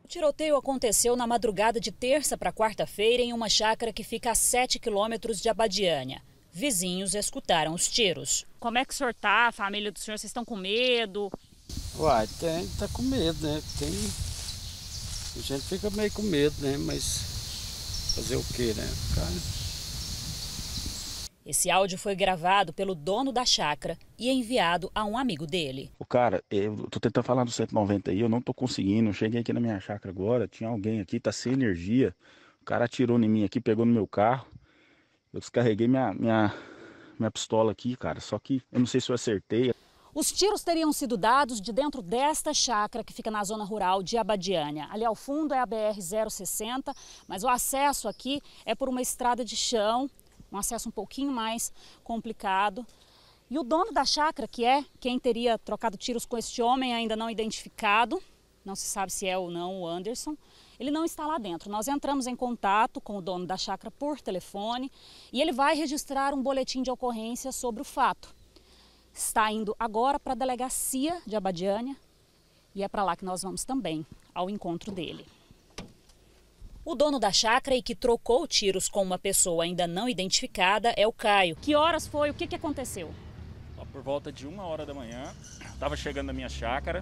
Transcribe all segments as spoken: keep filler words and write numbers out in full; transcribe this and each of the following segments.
O tiroteio aconteceu na madrugada de terça para quarta-feira em uma chácara que fica a sete quilômetros de Abadiânia. Vizinhos escutaram os tiros. Como é que o senhor tá? A família do senhor, vocês estão com medo? Uai, tem, tá com medo, né? Tem... A gente fica meio com medo, né? Mas fazer o quê, né? Cara... Esse áudio foi gravado pelo dono da chácara e enviado a um amigo dele. O cara, eu tô tentando falar do cento e noventa aí, eu não tô conseguindo. Eu cheguei aqui na minha chácara agora, tinha alguém aqui, tá sem energia. O cara atirou em mim aqui, pegou no meu carro. Eu descarreguei minha, minha, minha pistola aqui, cara, só que eu não sei se eu acertei. Os tiros teriam sido dados de dentro desta chácara que fica na zona rural de Abadiânia. Ali ao fundo é a B R zero sessenta, mas o acesso aqui é por uma estrada de chão, um acesso um pouquinho mais complicado. E o dono da chácara, que é quem teria trocado tiros com este homem ainda não identificado, não se sabe se é ou não o Anderson, ele não está lá dentro. Nós entramos em contato com o dono da chácara por telefone e ele vai registrar um boletim de ocorrência sobre o fato. Está indo agora para a delegacia de Abadiânia e é para lá que nós vamos também, ao encontro dele. O dono da chácara e que trocou tiros com uma pessoa ainda não identificada é o Caio. Que horas foi? O que, que aconteceu? Por volta de uma hora da manhã, estava chegando na minha chácara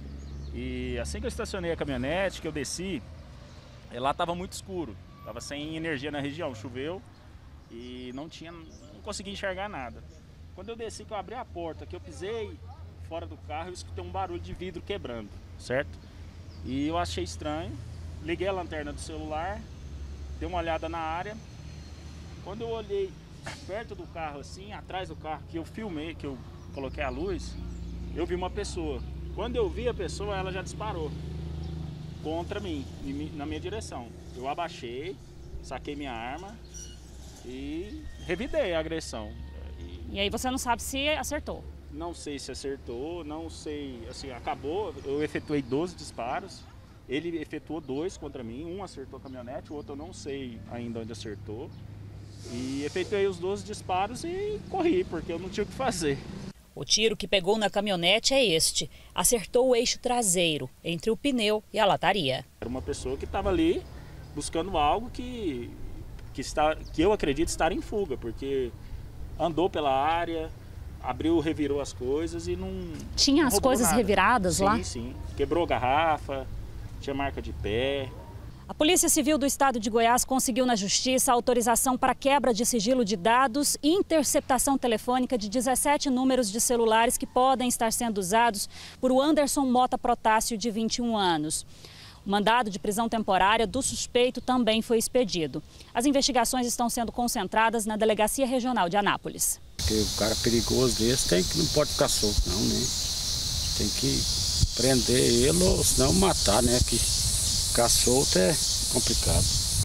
e assim que eu estacionei a caminhonete, que eu desci, lá estava muito escuro, estava sem energia na região, choveu e não tinha, não consegui enxergar nada. Quando eu desci, que eu abri a porta, que eu pisei fora do carro, eu escutei um barulho de vidro quebrando, certo? E eu achei estranho. Liguei a lanterna do celular, dei uma olhada na área. Quando eu olhei perto do carro assim, atrás do carro que eu filmei, que eu coloquei a luz, eu vi uma pessoa. Quando eu vi a pessoa, ela já disparou contra mim, na minha direção. Eu abaixei, saquei minha arma e revidei a agressão. E, e aí você não sabe se acertou? Não sei se acertou, não sei, assim, acabou, eu efetuei doze disparos. Ele efetuou dois contra mim, um acertou a caminhonete, o outro eu não sei ainda onde acertou. E efetuei os doze disparos e corri, porque eu não tinha o que fazer. O tiro que pegou na caminhonete é este. Acertou o eixo traseiro, entre o pneu e a lataria. Era uma pessoa que estava ali buscando algo que, que, está, que eu acredito estar em fuga, porque andou pela área, abriu, revirou as coisas e não... Tinha não as coisas nada. reviradas sim, lá? Sim, sim. Quebrou garrafa. Tinha marca de pé. A Polícia Civil do Estado de Goiás conseguiu na Justiça autorização para quebra de sigilo de dados e interceptação telefônica de dezessete números de celulares que podem estar sendo usados por Anderson Mota Protássio, de vinte e um anos. O mandado de prisão temporária do suspeito também foi expedido. As investigações estão sendo concentradas na Delegacia Regional de Anápolis. Porque o cara perigoso desse tem que, não pode ficar solto não, né? Tem que prender ele ou senão matar, né? Que ficar solto é complicado.